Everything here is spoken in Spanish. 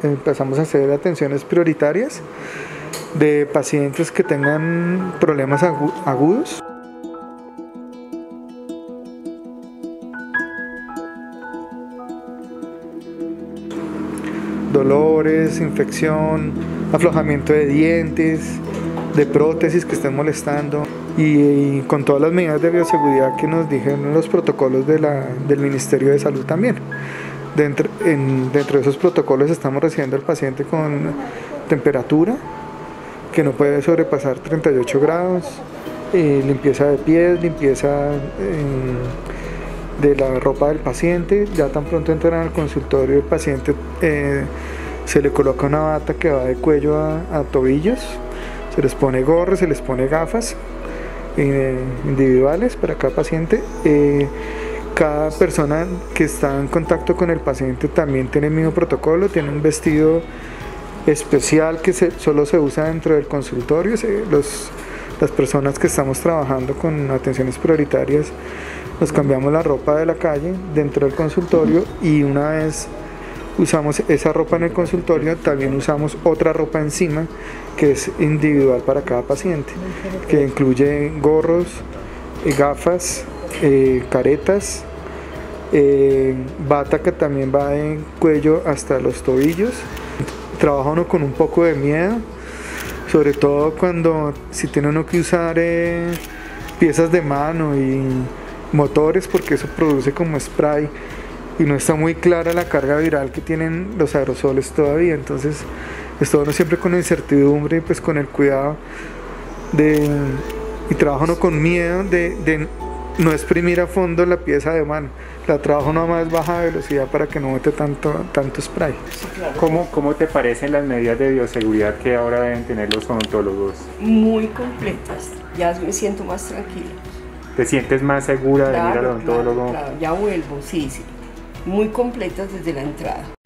Empezamos a hacer atenciones prioritarias de pacientes que tengan problemas agudos. Dolores, infección, aflojamiento de dientes, de prótesis que estén molestando y con todas las medidas de bioseguridad que nos dijeron los protocolos del Ministerio de Salud también. Dentro de esos protocolos estamos recibiendo al paciente con temperatura que no puede sobrepasar 38 grados, limpieza de pies, limpieza de la ropa del paciente. Ya tan pronto entran al consultorio el paciente se le coloca una bata que va de cuello a tobillos, se les pone gorro, se les pone gafas individuales para cada paciente. Cada persona que está en contacto con el paciente también tiene el mismo protocolo, tiene un vestido especial que solo se usa dentro del consultorio. Las personas que estamos trabajando con atenciones prioritarias nos cambiamos la ropa de la calle dentro del consultorio, y una vez usamos esa ropa en el consultorio también usamos otra ropa encima que es individual para cada paciente, que incluye gorros, gafas, caretas, bata que también va de cuello hasta los tobillos. Trabaja uno con un poco de miedo, sobre todo si tiene uno que usar piezas de mano y motores, porque eso produce como spray y no está muy clara la carga viral que tienen los aerosoles todavía. Entonces está uno siempre con incertidumbre y pues con el cuidado y trabaja uno con miedo de no exprimir a fondo la pieza de mano. La trabajo nada más baja velocidad para que no bote tanto spray. ¿Cómo te parecen las medidas de bioseguridad que ahora deben tener los odontólogos? Muy completas, ya me siento más tranquila. ¿Te sientes más segura de ir al odontólogo? Claro, ya vuelvo, sí. Muy completas desde la entrada.